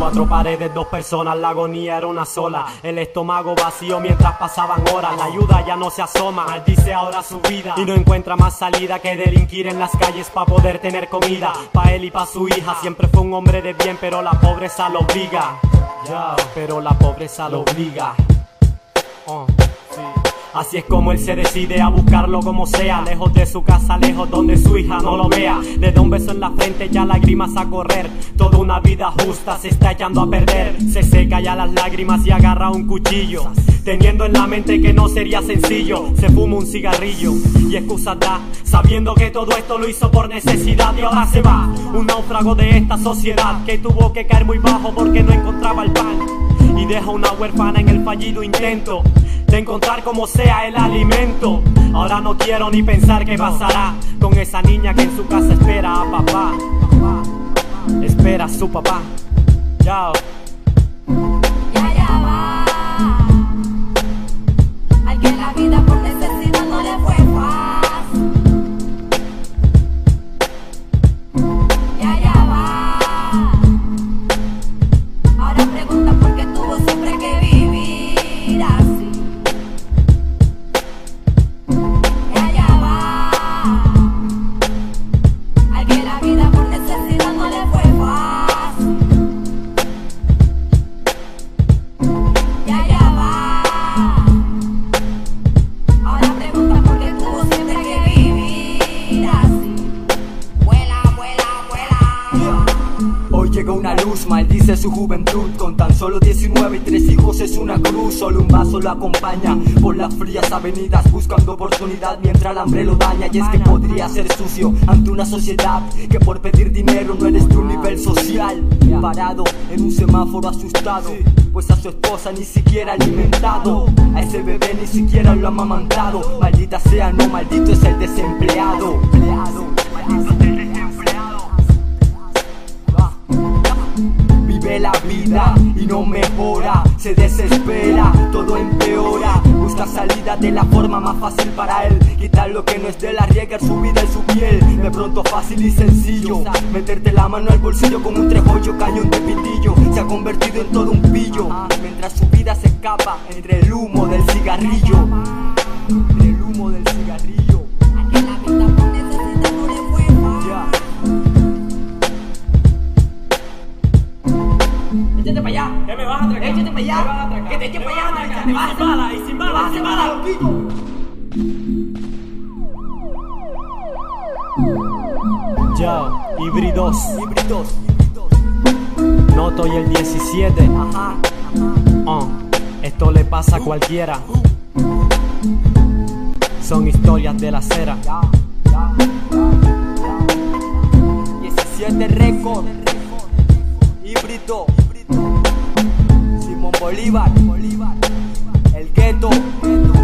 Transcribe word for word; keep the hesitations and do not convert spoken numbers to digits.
Cuatro paredes, dos personas, la agonía era una sola. El estómago vacío mientras pasaban horas. La ayuda ya no se asoma, maldice ahora su vida y no encuentra más salida que delinquir en las calles pa' poder tener comida. Pa' él y pa' su hija, siempre fue un hombre de bien, pero la pobreza lo obliga. Yeah, pero la pobreza lo obliga. Oh, sí. Así es como él se decide a buscarlo como sea, lejos de su casa, lejos donde su hija no lo vea. Le da un beso en la frente, ya lágrimas a correr. Toda una vida justa se está echando a perder. Se seca ya las lágrimas y agarra un cuchillo, teniendo en la mente que no sería sencillo. Se fuma un cigarrillo y excusas da, sabiendo que todo esto lo hizo por necesidad. Y ahora se va, un náufrago de esta sociedad, que tuvo que caer muy bajo porque no encontraba el pan. Y deja una huérfana en el fallido intento de encontrar como sea el alimento. Ahora no quiero ni pensar qué pasará con esa niña que en su casa espera a papá. Espera a su papá. Chao. Ya, ya va. Al que la vida por necesidad no le fue fácil. Ya, ya va. Ahora pregunta por qué tuvo siempre que vivir así. Ya, ya va. Al que la vida por necesidad no le fue fácil. Ya, ya va. Ahora pregunta por qué tuvo siempre que vivir así. Vuela, vuela, vuela. Hoy llega una luz, maldice su juventud. Con tan solo diecinueve y tres hijos es una cruz. Solo un vaso lo acompaña por las frías avenidas, buscando oportunidad mientras el hambre lo daña. Y es que podría ser sucio ante una sociedad que por pedir dinero no eres de un nivel social. Parado en un semáforo asustado, pues a su esposa ni siquiera alimentado, a ese bebé ni siquiera lo ha amamantado. Maldita sea, no, maldito es el desempleado. Maldito es el desempleado. Vive la vida y no mejora, se desespera, todo empeora. Busca salida de la forma más fácil para él, quitar lo que no es de la arriesgar su vida y su piel. De pronto fácil y sencillo, meterte la mano al bolsillo como un trejollo, cañón de pitillo. Se ha convertido en todo un pillo, mientras su vida se escapa entre el humo del cigarrillo. Entre el humo del cigarrillo. Al que la vida por necesidad no le fue fácil. Yeah. Échate para allá, que me vas a atracar. Échate para allá, Me vas a atracar. que te eche Me para vas a allá, atracar. te Y vas a sin bala, y sin bala, y sin bala. Yo, híbridos, Híbridos. Noto y el diecisiete. Ajá. Uh, esto le pasa a cualquiera. Son historias de la acera. Ya, ya, ya, ya. diecisiete récord. Híbrido. Simón Bolívar. El gueto.